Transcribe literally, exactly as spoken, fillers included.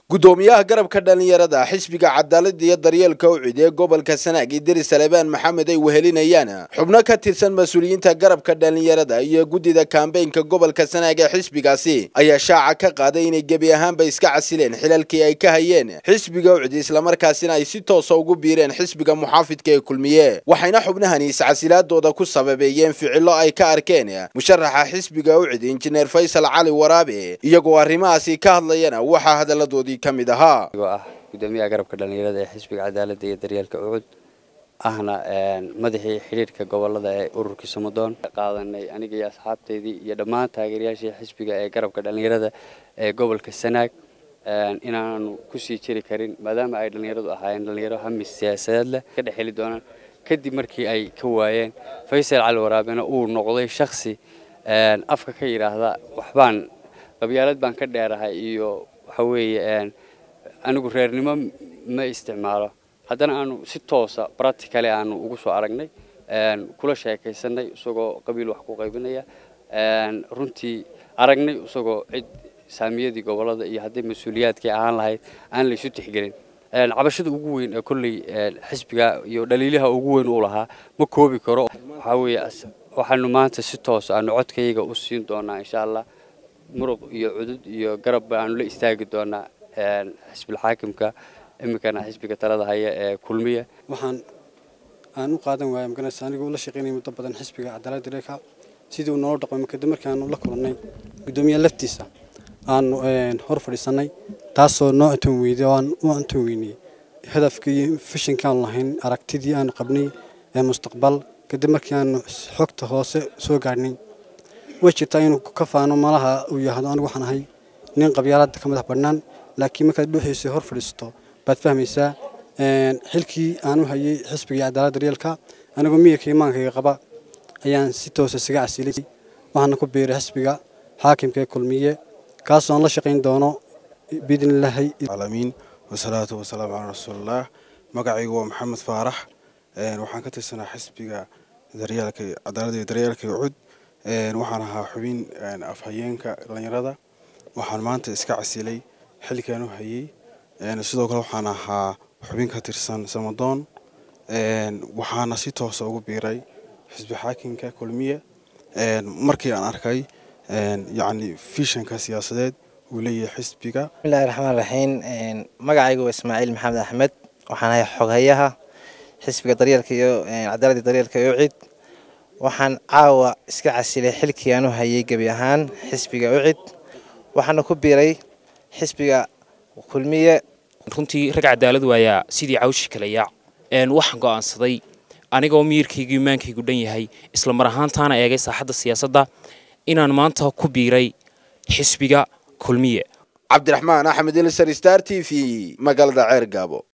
gudoomiyaha garabka dhalinyarada xisbiga cadaalada iyo daryeelka u ciiday gobolka Sanaag Idris Salebaan Maxamed ay wehelinayaan xubno ka tirsan mas'uuliyiinta garabka dhalinyarada iyo gudida campaign-ka gobolka Sanaag ee xisbigaasi ayaa shaaca ka qaaday inay gabi ahaanba iska casileen xilalkii ay ka hayeen xisbiga u ciiday isla markaasina ay si toos ah ugu biireen xisbiga muxaafidka ee kulmiye waxayna xubnahani is casilaadooda ku sababeeyeen ficilo ay ka arkeen musharaxa xisbiga u ciiday injineer Faysal Cali Waraabe iyagoo arrimahaasi ka hadlayana waxa hadaladoodii kamid ahaa ah gudoomiyaha garabka dhalinyarada ee xisbiga cadaalada iyo daryeelka ucud ahna madaxii xiriirka gobolada ee ururka Samadoon qaadanay aniga iyo asxaabteedii iyo dhammaan taageerayaasha xisbiga ee garabka dhalinyarada ee gobolka Sanaag inaan ku sii jiri karin maadaama ay dhalinyaradu ahaayeen dhalinyaro hamis siyaasadeed leh ka dhaxeli doonaan kadib markii ay ka waayeen Faysal Cali Waraabena uu noqday shakhsi afka ka yiraahda waxbaan qabyaalad baan ka dheerahay iyo waxa weeye anigu reernimo ma isticmaalo haddana aanu si toos ah practically aanu ugu soo aragnay kula sheekaysanay isagoo qabiil wax ku qaybinaya runtii aragnay isagoo cid saamiyadii gobolada iyo haddii mas'uuliyaadkii ahaan lahayd aan la isu tixgelin cabashada ugu weyn ee kulli xisbiga iyo dhaliilaha ugu weyn uu lahaa ma koobi karo waxa weeye waxaanu maanta si toos ah codkayga u siin doonaa insha Allah muruq iyo cudud iyo garab aanu la istaagi doonaa xisbiga xaakimka imikana xisbiga talada haya ee kulmiye waxaan aan u qaadan waayay maganaysa anigu la shaqeynay muddo badan xisbiga cadaalada daryeelka sidii uu noo dhaqmay markii markii aanu la kulannay gudoomiyaha laftiisa aanu hor fadhiisanay taasoo noo intan weeyday oo aan u intan weynay hadafkii fishinka aan lahayn aragtidii aan qabnay ee mustaqbal kadib markii aanu xogta hoose soo gaarnay wajita inuu ka faano malaha uu yahay anigu waxaan ahay nin qabyaalada ka madax banaan laakiin marka dhuuxiisa hor fadhiisto baad fahmaysaa een xilkii aanu hayay xisbiga cadaalada daryeelka anigu miyirkii maankayga qaba ayaan si toos ah isaga casilay waxaan ku biiray xisbiga xaakimka ee kulmiye kaas oo la shaqeyn doono bidinlaahi alaamiin wasalaatu wasalaamu ala rasuulillah magacaygu waa Maxamed Faarax een waxaan ka tirsanaa xisbiga daryeelka cadaalada iyo daryeelka ucud een waxaan ahaa xubin afhayeenka dhalinyarada waxaan maanta iska casilay xilkaan u hayay een sidoo kale waxaan ahaa xubin ka tirsan Samadoon een waxaana si toos ah ugu biiray xisbi xaakimka kulmiye een markii aan arkay een yaani fishanka siyaasadeed uu leeyahay xisbiga bismillaahir rahmaanir rahiim een magacaygu waa Ismaaciil Maxamed Axmed waxaan ahay xogayaha xisbiga daryeelka iyo cadaalada daryeelka iyo cid waxaan caawa iska casilay xilkii aanu hayay gabi ahaan xisbiga u cid waxaana ku biiray xisbiga kulmiye runtii rag cadaalad waaya sidii cawshi kala yaac een waxaan go'aansaday anigoo miirkaygu imaankaygu dhan yahay isla mar ahaantaana eegay saaxadda siyaasadda inaan maanta ku biiray xisbiga kulmiye Cabdiraxmaan Axmed Ilsar Star T V magaalada Ceergaabo.